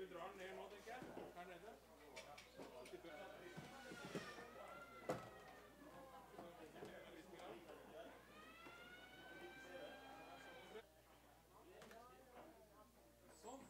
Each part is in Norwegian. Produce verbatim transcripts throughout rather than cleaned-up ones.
drar den ned nå, tenker jeg. Her nede. Sånn.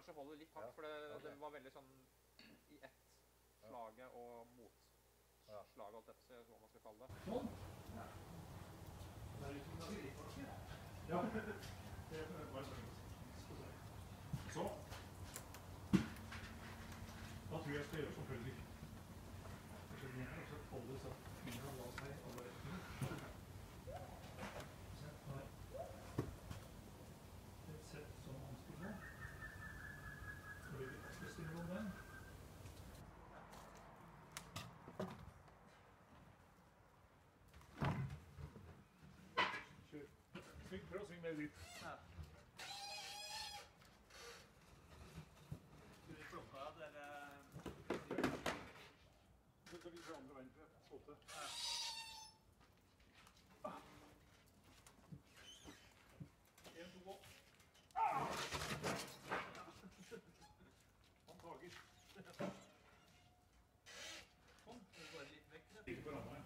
kanskje holde litt hardt, Ja, for det, ok. det var veldig sånn i ett slaget og mot Ja. slaget, alt dette, hva man skal kalle det. Sånn. Ja. Det er litt friforsker. Ja, det er bare sånn. Så. Da tror jeg jeg skal gjøre som følger. Jeg skjønner jeg også holder så finner la seg alle rettene. Sett her. Et sett som ansker på. Så vil vi bestille om den. Kjør. Sving, prøv å svinge mer dit. Ja. Skulle du plukka av dere? Så skal vi fra andre veien for å få til. Ja. En, to, gå. Han tager. Sånn, det går litt vekk. Ikke på rammet.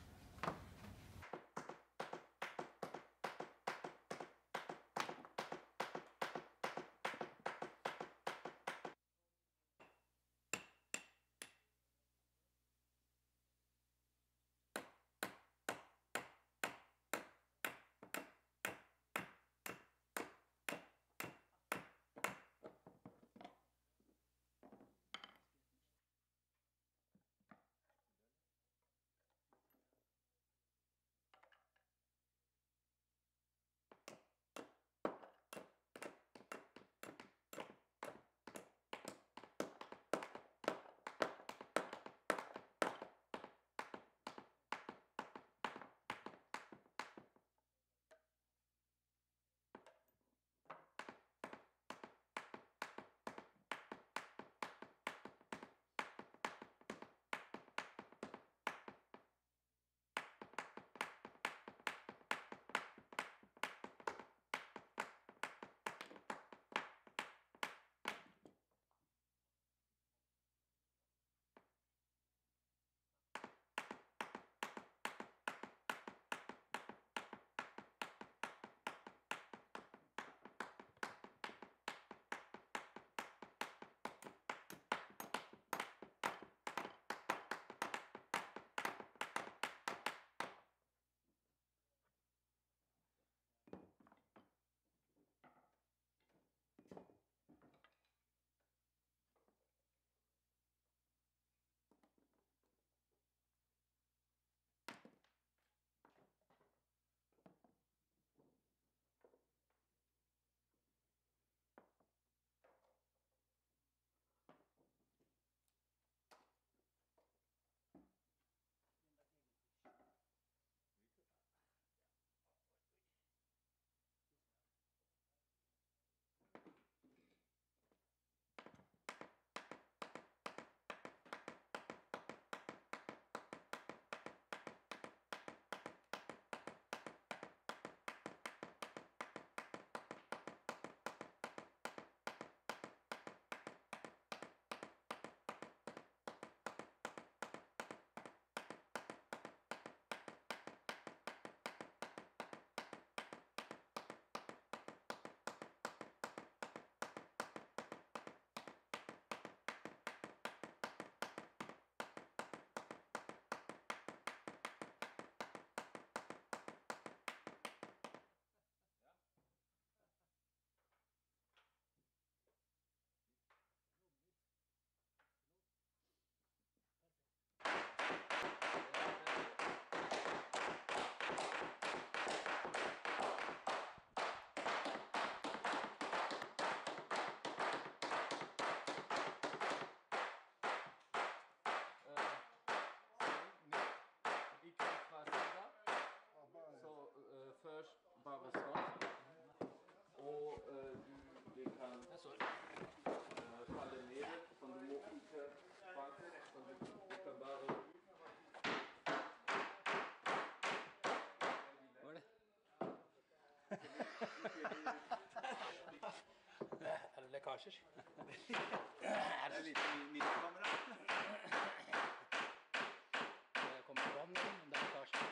først bare stopp, og øh, du, det kan øh, falde ned, så du må ikke banke, så du, du kan bare... Hva er det? Er det lekkasjer? Er det litt mikrofon-kamera? Det kommer vann, men det er lekkasjer.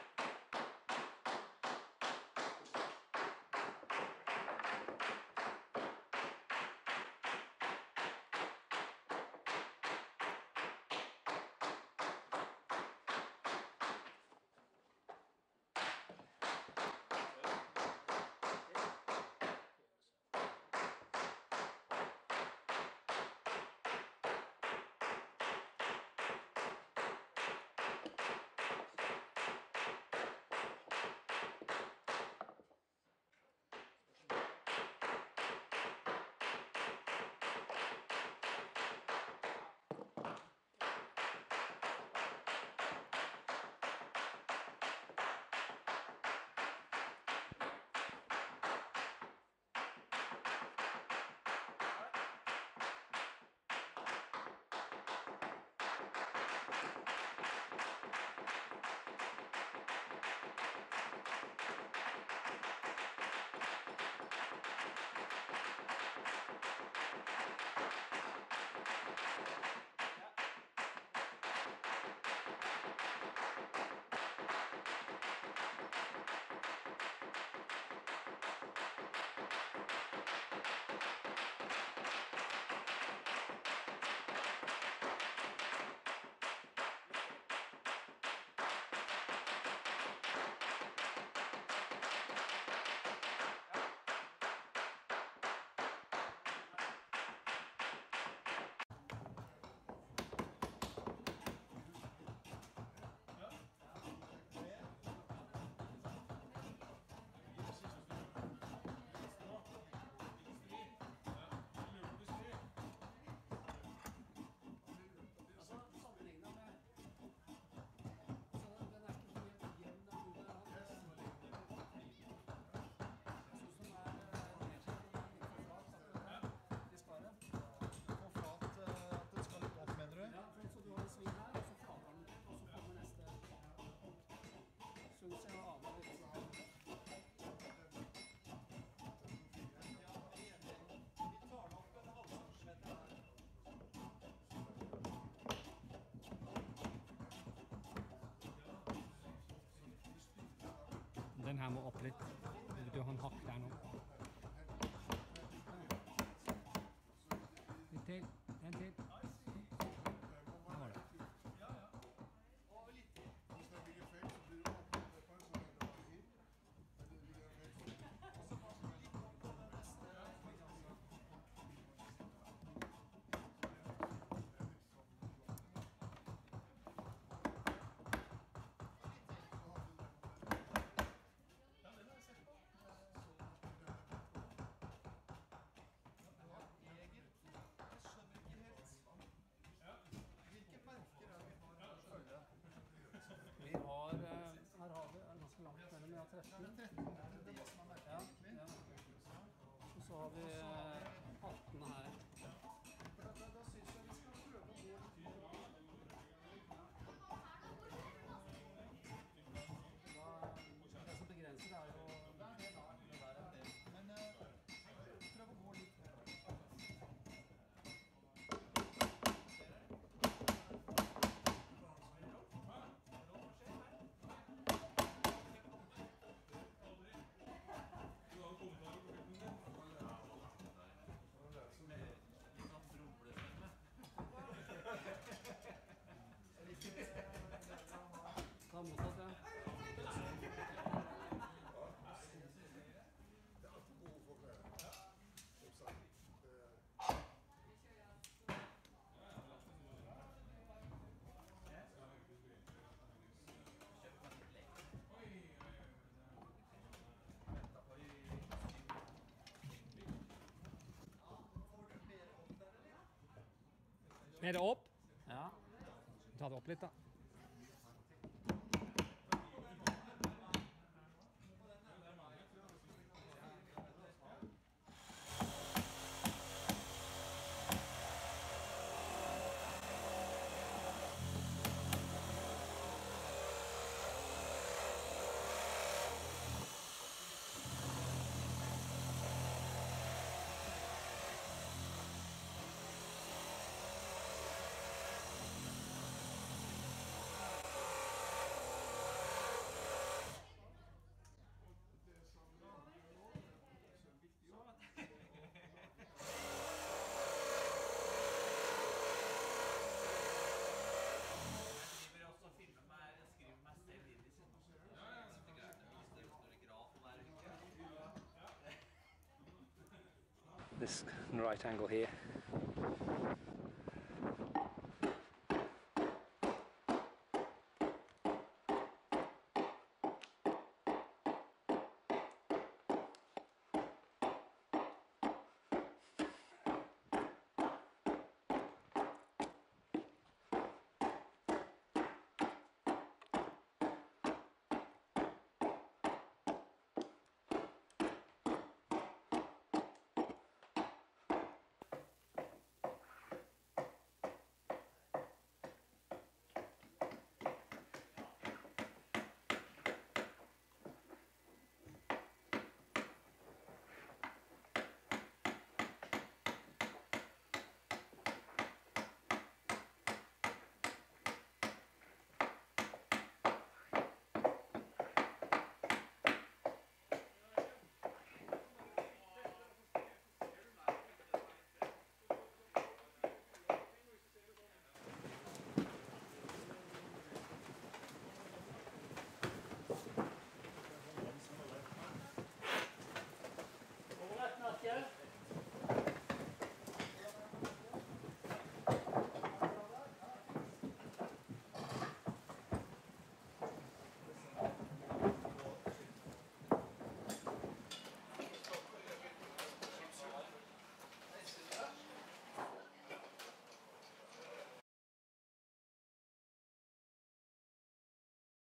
her må opp litt. Du har en hakk der nå. Litt til. En til. Der var det. Vi har, eh, her har vi, er det ganske langt mellom, vi har tretten. Ja, ja. Og så har vi eh, atten her. Da, det som begrenser er jo det er en del, det der er en del. Men eh, prøv å gå litt. Ta mottatt, ja. Er det opp? Ja. Ta det opp litt, da. This right angle here.